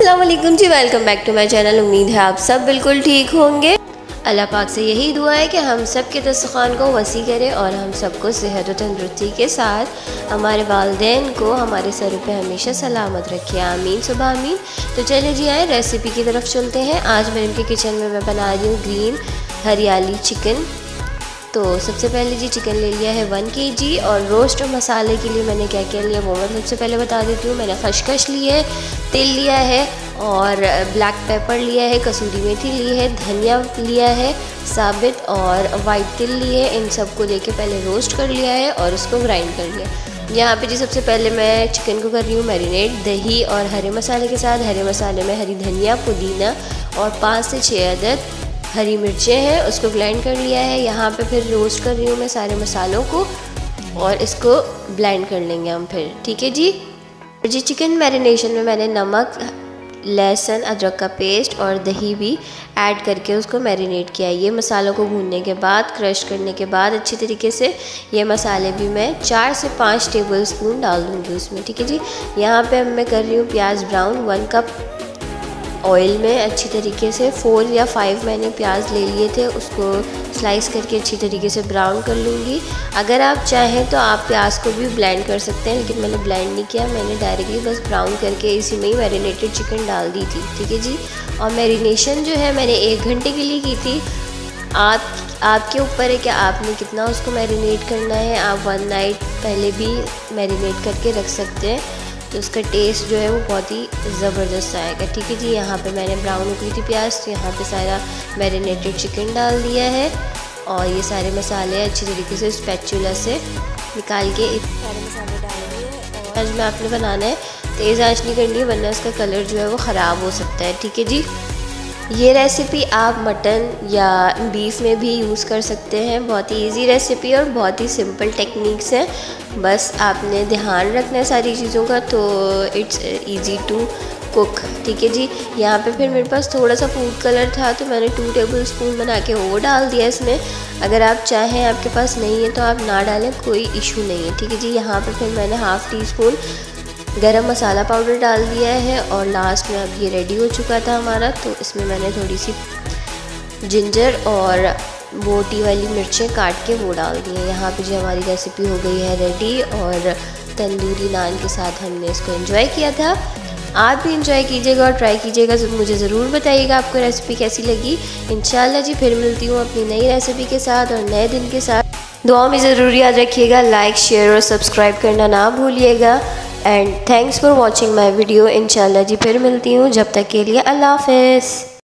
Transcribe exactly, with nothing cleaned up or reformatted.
अस्सलाम वालेकुम ji, welcome back to my channel. उम्मीद है आप सब बिल्कुल ठीक होंगे। अल्लाह पाक से यही दुआ है कि हम सब के दस्तरखान को वसी करे और हम सबको सेहत और तंदुरुस्ती के साथ हमारे वालिदैन को हमारे सर पे हमेशा सलामत रखे, आमीन सुबह आमीन। तो चले जी आए रेसिपी की तरफ चलते हैं। आज मैं इनके किचन में मैं बना रही हूँ ग्रीन हरियाली चिकन। तो सबसे पहले जी चिकन ले लिया है वन के जी और रोस्ट मसाले के लिए मैंने क्या क्या लिया वो मैं सबसे पहले बता देती हूँ। मैंने खशखश ली है, तिल लिया है और ब्लैक पेपर लिया है, कसूरी मेथी ली है, धनिया लिया है साबित और वाइट तिल लिए। इन सब को लेके पहले रोस्ट कर लिया है और उसको ग्राइंड कर लिया। यहाँ पे जी सबसे पहले मैं चिकन को कर रही हूँ मैरिनेट दही और हरे मसाले के साथ। हरे मसाले में हरी धनिया, पुदीना और पाँच से छः अदद हरी मिर्चें हैं, उसको ब्लेंड कर लिया है। यहाँ पे फिर रोस्ट कर रही हूँ मैं सारे मसालों को और इसको ब्लेंड कर लेंगे हम फिर, ठीक है जी। जी चिकन मैरिनेशन में मैंने नमक, लहसुन, अदरक का पेस्ट और दही भी ऐड करके उसको मैरिनेट किया है। ये मसालों को भूनने के बाद, क्रश करने के बाद अच्छी तरीके से ये मसाले भी मैं चार से पाँच टेबल स्पून डाल दूँगी उसमें, ठीक है जी। यहाँ पे अब मैं कर रही हूँ प्याज ब्राउन। वन कप ऑयल में अच्छी तरीके से फोर या फाइव मैंने प्याज ले लिए थे, उसको स्लाइस करके अच्छी तरीके से ब्राउन कर लूँगी। अगर आप चाहें तो आप प्याज को भी ब्लेंड कर सकते हैं, लेकिन मैंने ब्लेंड नहीं किया, मैंने डायरेक्टली बस ब्राउन करके इसी में ही मैरिनेटेड चिकन डाल दी थी, ठीक है जी। और मैरिनेशन जो है मैंने एक घंटे के लिए की थी। आप आपके ऊपर है कि आपने कितना उसको मैरिनेट करना है। आप वन नाइट पहले भी मैरिनेट करके रख सकते हैं, तो उसका टेस्ट जो है वो बहुत ही ज़बरदस्त आएगा, ठीक है जी। यहाँ पे मैंने ब्राउन हो गई थी प्याज, तो यहाँ पे सारा मैरिनेटेड चिकन डाल दिया है और ये सारे मसाले अच्छी तरीके से स्पैचुला से निकाल के सारे मसाले डाल दिए। और आज में आपने बनाना है तेज़ आंच नहीं करनी है, वरना इसका कलर जो है वो ख़राब हो सकता है, ठीक है जी। ये रेसिपी आप मटन या बीफ में भी यूज़ कर सकते हैं। बहुत ही इजी रेसिपी और बहुत ही सिंपल टेक्निक्स हैं, बस आपने ध्यान रखना है सारी चीज़ों का, तो इट्स इजी टू कुक, ठीक है जी। यहाँ पे फिर मेरे पास थोड़ा सा फूड कलर था, तो मैंने टू टेबल स्पून बना के वो डाल दिया इसमें। अगर आप चाहें, आपके पास नहीं है तो आप ना डालें, कोई इशू नहीं है, ठीक है जी। यहाँ पे फिर मैंने हाफ़ टी स्पून गरम मसाला पाउडर डाल दिया है और लास्ट में अब ये रेडी हो चुका था हमारा, तो इसमें मैंने थोड़ी सी जिंजर और बोटी वाली मिर्चें काट के वो डाल दी हैं। यहाँ पे जो हमारी रेसिपी हो गई है रेडी और तंदूरी नान के साथ हमने इसको एंजॉय किया था। आप भी एंजॉय कीजिएगा और ट्राई कीजिएगा, मुझे ज़रूर बताइएगा आपको रेसिपी कैसी लगी। इंशाल्लाह जी फिर मिलती हूँ अपनी नई रेसिपी के साथ और नए दिन के साथ। दुआ में ज़रूर याद रखिएगा, लाइक शेयर और सब्सक्राइब करना ना भूलिएगा। And thanks for watching my video. इंशाल्लाह जी फिर मिलती हूँ, जब तक के लिए अल्लाह हाफ़िज़।